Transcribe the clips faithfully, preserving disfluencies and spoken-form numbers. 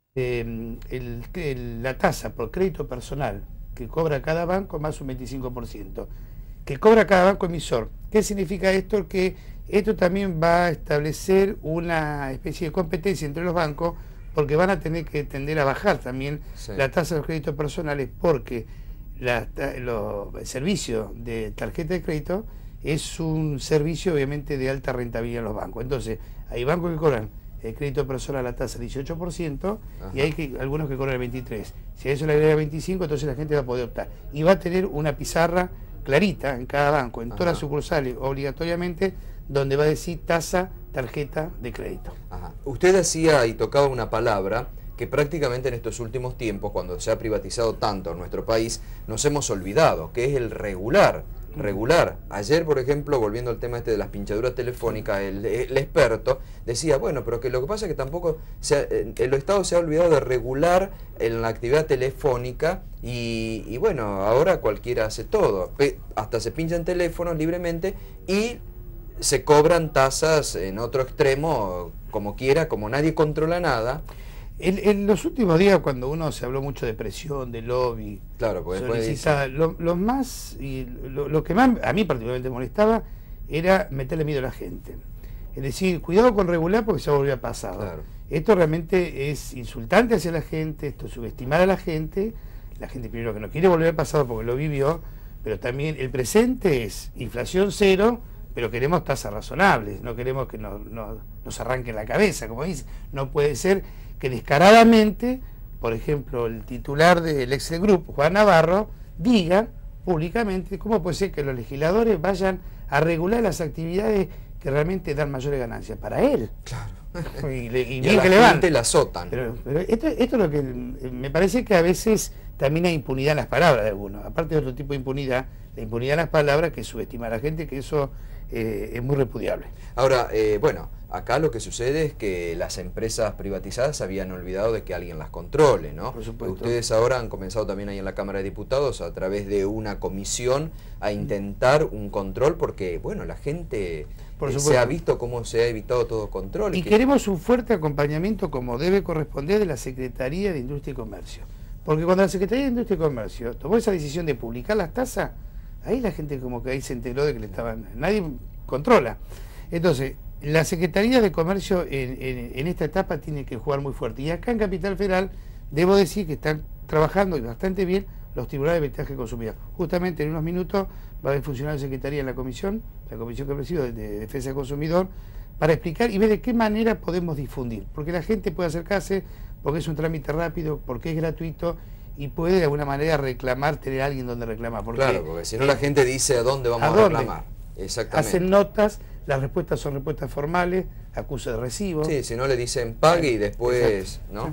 eh, el, el, la tasa por crédito personal que cobra cada banco más un veinticinco por ciento, que cobra cada banco emisor. ¿Qué significa esto? Que esto también va a establecer una especie de competencia entre los bancos, porque van a tener que tender a bajar también sí. la tasa de los créditos personales, porque la, lo, el servicio de tarjeta de crédito es un servicio obviamente de alta rentabilidad en los bancos. Entonces, hay bancos que cobran el crédito personal a la tasa dieciocho por ciento Ajá. y hay que, algunos que cobran el veintitrés por ciento. Si a eso le agrega veinticinco por ciento, entonces la gente va a poder optar. Y va a tener una pizarra clarita en cada banco, en Ajá. todas las sucursales, obligatoriamente, donde va a decir tasa, tarjeta de crédito. Ajá. Usted decía y tocaba una palabra que prácticamente en estos últimos tiempos, cuando se ha privatizado tanto en nuestro país, nos hemos olvidado, que es el regular. regular. Ayer, por ejemplo, volviendo al tema este de las pinchaduras telefónicas, el, el experto decía, bueno, pero que lo que pasa es que tampoco se ha, el Estado se ha olvidado de regular en la actividad telefónica y, y bueno, ahora cualquiera hace todo, hasta se pinchan teléfonos libremente y se cobran tasas en otro extremo, como quiera, como nadie controla nada. En, en los últimos días, cuando uno se habló mucho de presión, de lobby, claro, pues solicita, lo, lo más y lo, lo que más a mí particularmente molestaba era meterle miedo a la gente. Es decir, cuidado con regular porque se volvió a pasar. Claro. Esto realmente es insultante hacia la gente, esto es subestimar a la gente. La gente primero que no quiere volver al pasado porque lo vivió, pero también el presente es inflación cero, pero queremos tasas razonables, no queremos que nos, nos, nos arranquen la cabeza, como dice. No puede ser que descaradamente, por ejemplo, el titular del Excel Group, Juan Navarro, diga públicamente cómo puede ser que los legisladores vayan a regular las actividades que realmente dan mayores ganancias para él. Claro. Y, le, y, y bien a que la le gente van. la azotan. Pero, pero esto, esto es lo que me parece que a veces también hay impunidad en las palabras de algunos. Aparte de otro tipo de impunidad, la impunidad en las palabras que subestima a la gente, que eso eh, es muy repudiable. Ahora, eh, bueno, acá lo que sucede es que las empresas privatizadas habían olvidado de que alguien las controle, ¿no? Por supuesto. Ustedes ahora han comenzado también ahí en la Cámara de Diputados a través de una comisión a intentar un control porque, bueno, la gente Por eh, se ha visto cómo se ha evitado todo control. Y que... queremos un fuerte acompañamiento como debe corresponder de la Secretaría de Industria y Comercio. Porque cuando la Secretaría de Industria y Comercio tomó esa decisión de publicar las tasas, ahí la gente como que ahí se enteró de que le estaban... Nadie controla. Entonces, la Secretaría de Comercio en, en, en esta etapa tiene que jugar muy fuerte. Y acá en Capital Federal, debo decir que están trabajando y bastante bien los tribunales de arbitraje consumidor. Justamente en unos minutos va a haber funcionario de Secretaría en la comisión, la comisión que presido de, de Defensa del Consumidor, para explicar y ver de qué manera podemos difundir. Porque la gente puede acercarse, porque es un trámite rápido, porque es gratuito, y puede de alguna manera reclamar, tener a alguien donde reclamar. Porque, claro, porque si no la gente dice a dónde vamos a, a reclamar. Exactamente. Hacen notas, las respuestas son respuestas formales, acusa de recibo. Sí, si no le dicen pague y después, exacto, ¿no? Sí.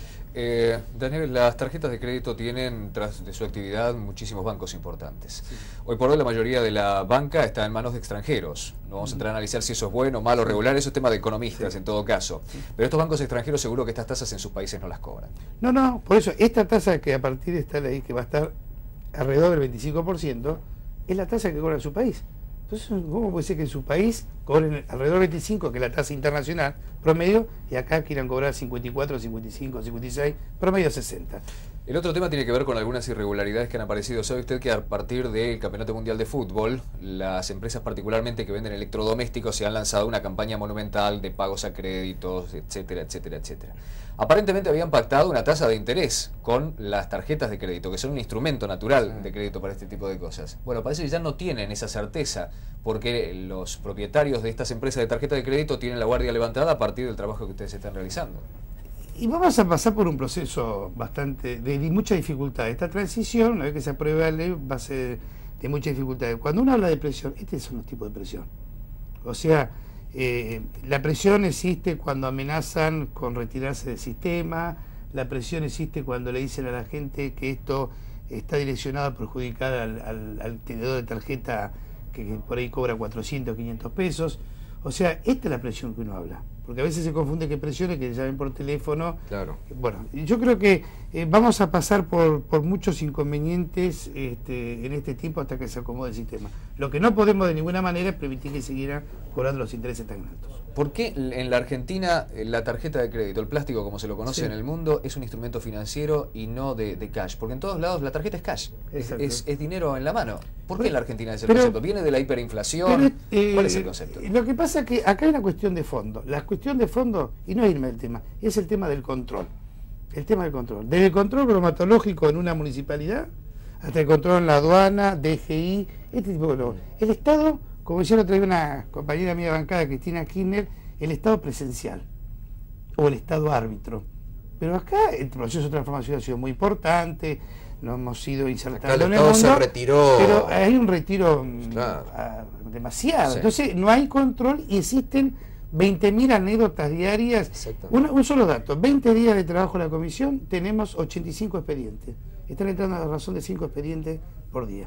Eh, Daniel, las tarjetas de crédito tienen, tras de su actividad, muchísimos bancos importantes. Sí. Hoy por hoy la mayoría de la banca está en manos de extranjeros. No vamos a entrar a analizar si eso es bueno, malo, regular, eso es tema de economistas, sí, en todo caso. Sí. Pero estos bancos extranjeros seguro que estas tasas en sus países no las cobran. No, no, por eso esta tasa que a partir de esta ley, que va a estar alrededor del veinticinco por ciento, es la tasa que cobra en su país. Entonces, ¿cómo puede ser que en su país cobren alrededor del veinticinco, que es la tasa internacional promedio, y acá quieran cobrar cincuenta y cuatro, cincuenta y cinco, cincuenta y seis, promedio sesenta? El otro tema tiene que ver con algunas irregularidades que han aparecido. ¿Sabe usted que a partir del Campeonato Mundial de Fútbol, las empresas particularmente que venden electrodomésticos se han lanzado una campaña monumental de pagos a créditos, etcétera, etcétera, etcétera? Aparentemente habían pactado una tasa de interés con las tarjetas de crédito, que son un instrumento natural de crédito para este tipo de cosas. Bueno, parece que ya no tienen esa certeza, porque los propietarios de estas empresas de tarjeta de crédito tienen la guardia levantada a partir del trabajo que ustedes están realizando. Y vamos a pasar por un proceso bastante de, de mucha dificultad. Esta transición, una vez que se apruebe la ley, va a ser de mucha dificultad. Cuando uno habla de presión, estos son los tipos de presión. O sea, eh, la presión existe cuando amenazan con retirarse del sistema, la presión existe cuando le dicen a la gente que esto está direccionado a perjudicar al, al, al tenedor de tarjeta que, que por ahí cobra cuatrocientos, quinientos pesos. O sea, esta es la presión que uno habla. Porque a veces se confunde que presiones, que llamen por teléfono. Claro. Bueno, yo creo que eh, vamos a pasar por, por muchos inconvenientes este, en este tiempo hasta que se acomode el sistema. Lo que no podemos de ninguna manera es permitir que siguieran cobrando los intereses tan altos. ¿Por qué en la Argentina la tarjeta de crédito, el plástico como se lo conoce Sí. en el mundo, es un instrumento financiero y no de, de cash? Porque en todos lados la tarjeta es cash, es, es, es dinero en la mano. ¿Por qué en la Argentina es el pero, concepto? ¿Viene de la hiperinflación? Pero, eh, ¿Cuál es el concepto? Lo que pasa es que acá hay una cuestión de fondo. La cuestión de fondo, y no es irme del tema, es el tema del control. El tema del control. Desde el control bromatológico en una municipalidad, hasta el control en la aduana, D G I, este tipo de cosas. El Estado, como decía la otra vez una compañera mía de bancada, Cristina Kirchner, el Estado presencial o el Estado árbitro. Pero acá el proceso de transformación ha sido muy importante, nos hemos ido insertando acá el en el Estado mundo, se retiró. pero hay un retiro Claro. a, demasiado. Sí. Entonces no hay control y existen veinte mil anécdotas diarias. Una, un solo dato, veinte días de trabajo en la comisión, tenemos ochenta y cinco expedientes. Están entrando a la razón de cinco expedientes por día.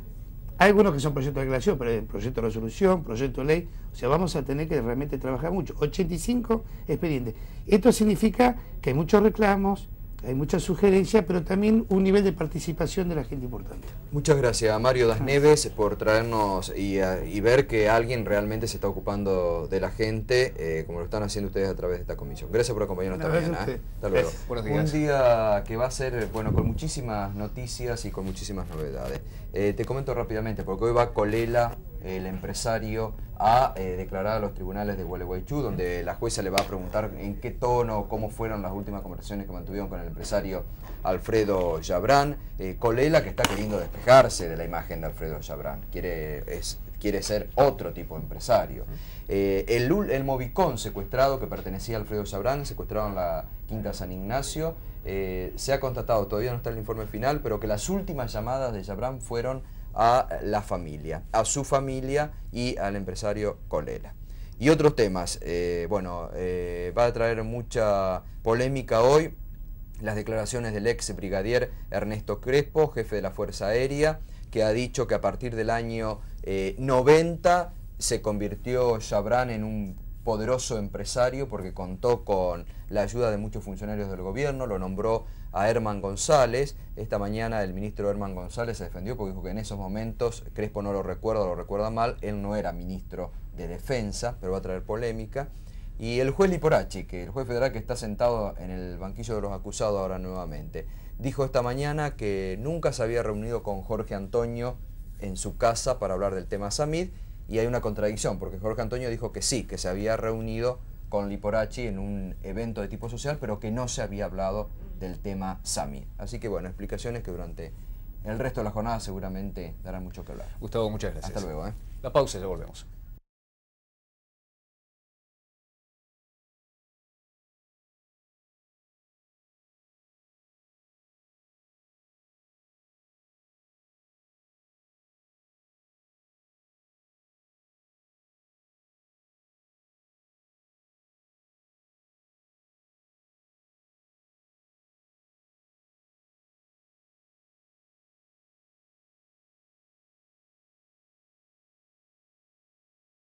Hay algunos que son proyectos de declaración, pero hay proyecto de resolución, proyecto de ley, o sea, vamos a tener que realmente trabajar mucho. ochenta y cinco expedientes. Esto significa que hay muchos reclamos, hay muchas sugerencias, pero también un nivel de participación de la gente importante. Muchas gracias a Mario Das Neves por traernos y, a, y ver que alguien realmente se está ocupando de la gente, eh, como lo están haciendo ustedes a través de esta comisión. Gracias por acompañarnos esta mañana. ¿eh? Hasta luego. Gracias. Buenos días. Un día que va a ser, bueno, con muchísimas noticias y con muchísimas novedades. Eh, te comento rápidamente, porque hoy va Colela, el empresario, a eh, declarar a los tribunales de Gualeguaychú, donde la jueza le va a preguntar en qué tono, cómo fueron las últimas conversaciones que mantuvieron con el empresario Alfredo Yabrán. Eh, Colela, que está queriendo despejarse de la imagen de Alfredo Yabrán, quiere, es, quiere ser otro tipo de empresario. Eh, el, el Movicón secuestrado, que pertenecía a Alfredo Yabrán, secuestrado en la Quinta San Ignacio, eh, se ha constatado, todavía no está el informe final, pero que las últimas llamadas de Yabrán fueron a la familia, a su familia y al empresario Colela. Y otros temas, eh, bueno, eh, va a traer mucha polémica hoy las declaraciones del ex brigadier Ernesto Crespo, jefe de la Fuerza Aérea, que ha dicho que a partir del año eh, noventa se convirtió Yabrán en un poderoso empresario porque contó con la ayuda de muchos funcionarios del gobierno, lo nombró a Herman González. Esta mañana el ministro Herman González se defendió porque dijo que en esos momentos, Crespo no lo recuerda, lo recuerda mal, él no era ministro de Defensa, pero va a traer polémica. Y el juez Liporachi, que el juez federal que está sentado en el banquillo de los acusados ahora nuevamente, dijo esta mañana que nunca se había reunido con Jorge Antonio en su casa para hablar del tema Samid, y hay una contradicción, porque Jorge Antonio dijo que sí, que se había reunido con Liporachi en un evento de tipo social, pero que no se había hablado del tema Samid. Así que bueno, explicaciones que durante el resto de la jornada seguramente darán mucho que hablar. Gustavo, muchas gracias. Hasta luego. ¿eh? La pausa y ya volvemos.